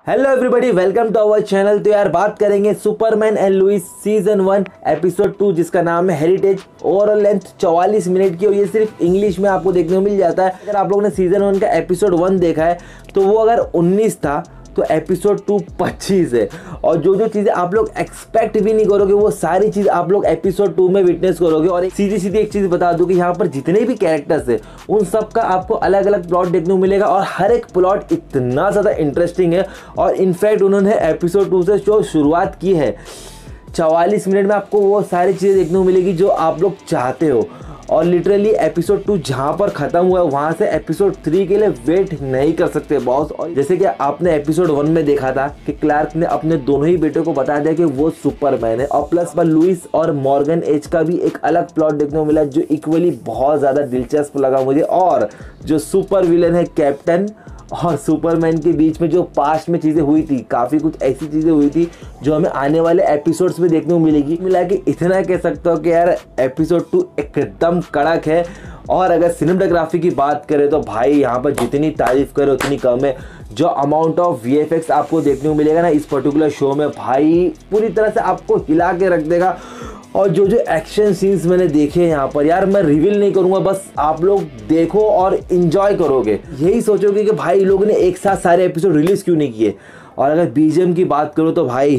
Hello everybody, welcome to our channel. तो यार बात करेंगे Superman and Lois season 1 episode 2 जिसका नाम है हेरिटेज। ओवरऑल लेंथ 44 मिनट की और ये सिर्फ इंग्लिश में आपको देखने को मिल जाता है। अगर आप लोगों ने सीजन 1 का एपिसोड 1 देखा है तो वो अगर 19 था तो एपिसोड 2 25 है। और जो जो चीज़ें आप लोग एक्सपेक्ट भी नहीं करोगे वो सारी चीज़ आप लोग एपिसोड 2 में विटनेस करोगे। और सीधी सीधी एक चीज़ बता दूं कि यहाँ पर जितने भी कैरेक्टर्स है उन सब का आपको अलग अलग प्लॉट देखने को मिलेगा और हर एक प्लॉट इतना ज़्यादा इंटरेस्टिंग है। और इनफैक्ट उन्होंने एपिसोड 2 से जो शुरुआत की है 44 मिनट में आपको वो सारी चीज़ें देखने को मिलेगी जो आप लोग चाहते हो। और लिटरली एपिसोड 2 जहाँ पर ख़त्म हुआ है वहाँ से एपिसोड 3 के लिए वेट नहीं कर सकते बॉस। और जैसे कि आपने एपिसोड 1 में देखा था कि क्लार्क ने अपने दोनों ही बेटों को बता दिया कि वो सुपरमैन है। और प्लस लुइस और मॉर्गन एज का भी एक अलग प्लॉट देखने को मिला जो इक्वली बहुत ज़्यादा दिलचस्प लगा मुझे। और जो सुपर विलन है कैप्टन और सुपरमैन के बीच में जो पास्ट में चीज़ें हुई थी, काफ़ी कुछ ऐसी चीज़ें हुई थी जो हमें आने वाले एपिसोड्स में देखने को मिलेगी। मिला कि इतना कह सकता हूँ कि यार एपिसोड 2 एकदम कड़क है। और अगर सिनेमेटोग्राफी की बात करें तो भाई यहाँ पर जितनी तारीफ करे उतनी कम है। जो अमाउंट ऑफ VFX आपको देखने को मिलेगा ना इस पर्टिकुलर शो में, भाई पूरी तरह से आपको हिला के रख देगा। और जो जो एक्शन सीन्स मैंने देखे यहाँ पर, यार मैं रिवील नहीं करूँगा, बस आप लोग देखो और इन्जॉय करोगे। यही सोचोगे कि भाई लोगों ने एक साथ सारे एपिसोड रिलीज़ क्यों नहीं किए। और अगर BGM की बात करूँ तो भाई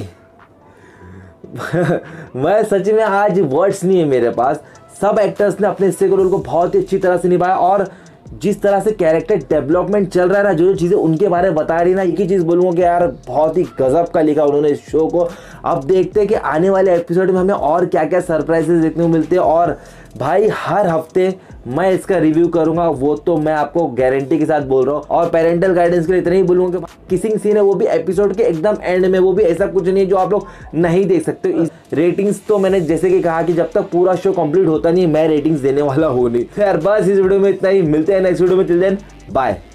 मैं सच में आज वर्ड्स नहीं है मेरे पास। सब एक्टर्स ने अपने हिस्से के रोल को बहुत ही अच्छी तरह से निभाया। और जिस तरह से कैरेक्टर डेवलपमेंट चल रहा है ना, जो जो चीज़ें उनके बारे में बता रही है ना, एक ही चीज़ बोलूँगा कि यार बहुत ही गजब का लिखा उन्होंने इस शो को। अब देखते हैं कि आने वाले एपिसोड में हमें और क्या क्या सरप्राइजेस देखने को मिलते हैं। और भाई हर हफ्ते मैं इसका रिव्यू करूंगा, वो तो मैं आपको गारंटी के साथ बोल रहा हूँ। और पेरेंटल गाइडेंस के लिए इतना ही बोलूँगा कि किसिंग सीन है वो भी एपिसोड के एकदम एंड में, वो भी ऐसा कुछ नहीं है जो आप लोग नहीं देख सकते। इस रेटिंग्स तो मैंने जैसे कि कहा कि जब तक पूरा शो कंप्लीट होता नहीं मैं रेटिंग्स देने वाला हूँ नहीं। खैर बस इस वीडियो में इतना ही, मिलते हैं नेक्स्ट वीडियो में। Till then bye.